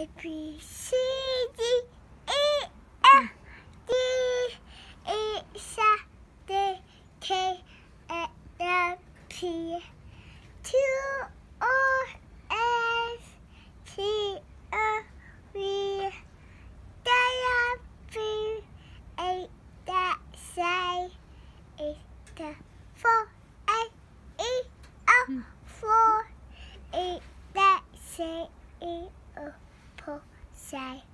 A B C D E F G H I J K L P Q R S T U V W X Y Z 4 A E O 4 E that say E O 4 say